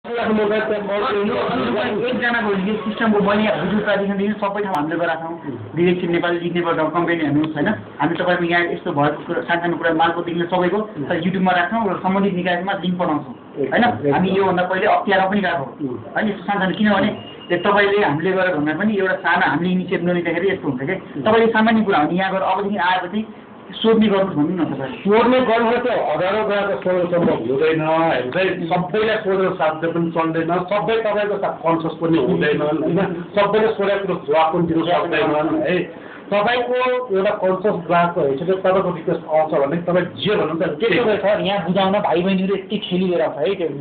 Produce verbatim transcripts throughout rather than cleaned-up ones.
एकजनाको यो सिस्टमको मैले हजुर प्राधिकरणदेखि सबै ठाउँ हामीले गराएको छौँ। डिरेक्सन नेपाली लेख्नेबाट कम्पेनी हेर्नुहोस् होइन, हामी तपाईँको यहाँ यस्तो भएको कुरा सानसानो कुरा मालपोतदेखि सबैको युट्युबमा राख्छौँ र सम्बन्धित निकायमा लिङ्क बनाउँछौँ होइन। हामी योभन्दा पहिले अप्ठ्यारो पनि गएको होइन यस्तो सानसानो, किनभने तपाईँले हामीले गरेर भन्दा पनि एउटा सानो हामीले इनिसिएटिभ नलिँदाखेरि यस्तो हुन्छ कि तपाईँले सामान्य कुरा हो नि, यहाँ गएर अबदेखि आएपछि सोध्ने गर्नुहोस् भन्नु न तपाईँले। सोध्ने गर्नु त्यो हजारौँ गएको सोध्नु सम्भव हुँदैन होइन, सबैलाई सोधेर साध्य पनि चल्दैन, सबै तपाईँको साथ कन्सियस पनि हुँदैनन् होइन, सबैले सोधेको कुरो जवाब पनि दिनु सक्दैनन् है। तपाईँको एउटा कन्सियस ग्राहकको हिसाबले तपाईँको रिक्वेस्ट आउँछ भने तपाईँ जे भन्नुहुन्छ त्यसो भए सर यहाँ बुझाउन भाइ बहिनीहरू यति खेलिएर आउँछ है, त्यो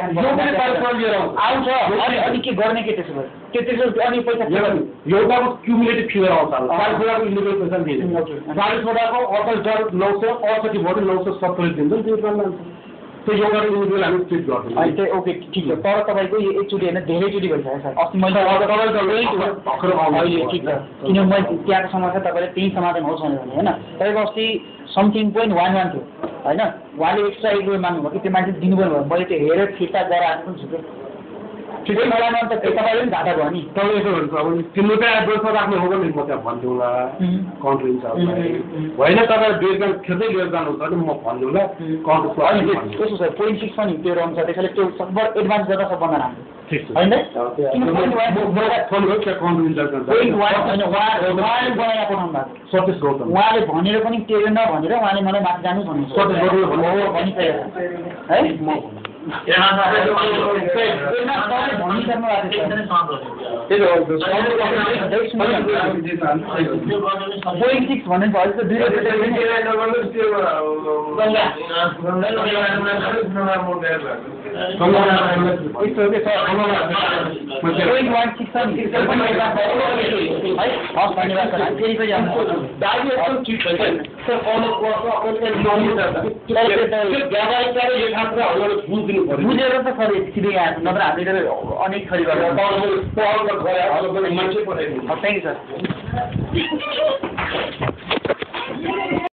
आउँछ अनि के गर्ने के त्यसो भए त्यो त्यसो अनि पैसा एउटाको क्युमुलेटिभ फिगर आउँछ, चालिसवटाको इन्डिभिजुअल पैसा दिन्छ, चालिसवटाको अठहत्तर नौ सय अडसठी भरि नौ सय सत्तरी दिन्छ त्यो त्यो एउटा इन्डिभिजुअल हामी ट्रिट गर्छौँ। त्यही ओके ठिक छ, तर तपाईँको यो एकचोटि होइन धेरैचोटि भइसक्यो सर। अस्ति मैले अहिले ठिक छ, किनभने मैले त्यहाँको समस्या तपाईँले त्यही समाधान होस् भनेर भने होइन। तपाईँको अस्ति समथिङ पोइन्ट वान वान थियो होइन, उहाँले एक्स्ट्रा एक रुपियाँ माग्नुभयो कि त्यो मान्छे दिनुभयो भयो, मैले त्यो हेरेर फिर्ता गराएको पनि छु कि ठिकै मलाई त तपाईँले पनि घाटा भयो नि। तपाईँ यसो भन्छ अब तिम्रो चाहिँ एड्रेसमा राख्ने हो भने म त्यहाँ भनिदिउँला कन्ट्री इन्चार्जलाई होइन, तपाईँ बेचमा खेल्दै लिएर जानुहुन्छ भने म भनिदिउँला कन्ट्री। त्यसो छ पोइन्ट सिक्स पनि त्यो रहन्छ, त्यसैले त्यो सबभर एडभान्स गर्दा सबभन्दा राम्रो होइन। सतीश गौतम उहाँले भनेर पनि त्यो नभनेर उहाँले मलाई माथि जानु भन्नु सतीश गौतम भनिसकेको है। भनिसक्नु पोइन्ट सिक्स भनेको अहिले त दुई पोइन्ट वान सिक्स है। हस् धन्यवाद सर, फेरि फेरि बुझेर त सर सिधै आएको, नत्र हामीले अनेक थरी गरेर थ्याङ्क यू सर।